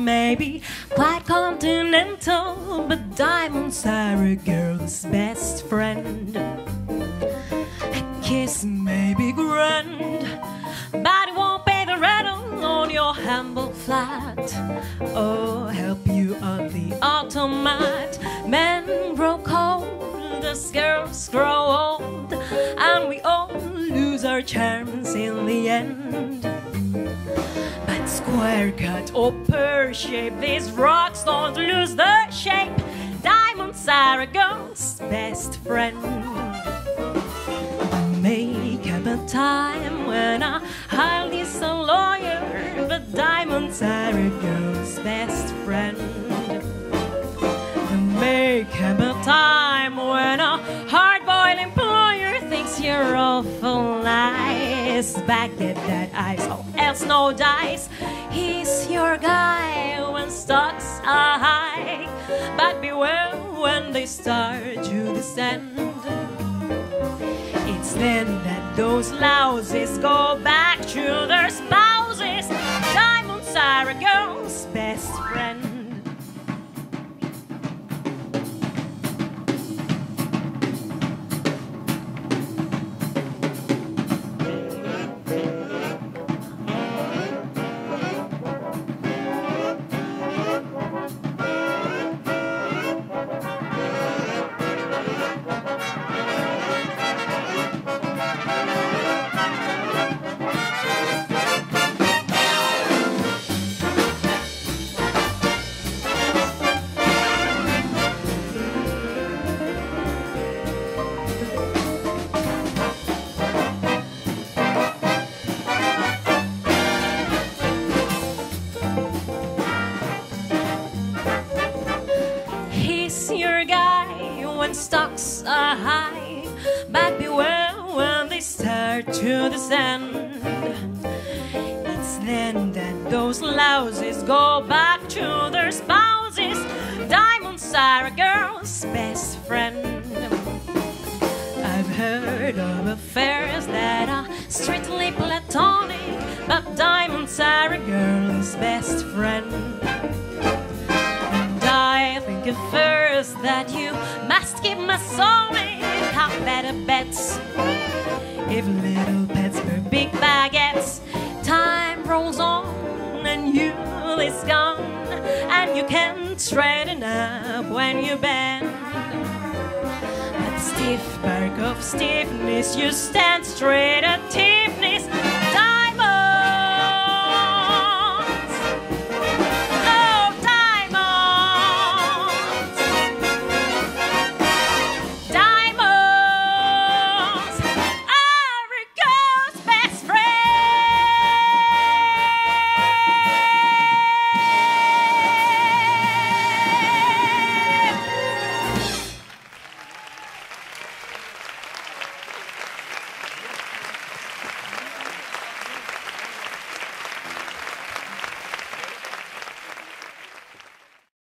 may be quite continental, but diamonds are a girl's best friend. A kiss may be grand, but it won't pay the rent on your humble flat, or help you on the automat. Men grow cold as girls grow old, and we all lose our charms in the end. But square cut or pear shape, these rocks don't lose their shape. Diamonds are a girl's best friend. Make up a time when I hardly a lawyer, but diamonds are a girl's best friend. Make up a time when a hard-boiled employer thinks you're awful nice. Back at that ice, oh else no dice. He's your guy when stocks are high, but beware when they start to descend. It's then that those louses go back to their spouses. Diamonds are a girl's best friend. Your guy when stocks are high, but beware when they start to descend. It's then that those louses go back to their spouses. Diamonds are a girl's best friend. I've heard of affairs that are strictly platonic, but diamonds are a girl's best friend. I think at first that you must keep my soul in. Have better bets if little pets were big baguettes. Time rolls on and youth is gone, and you can't straighten up when you bend. That stiff bark of stiffness, you stand straight at him.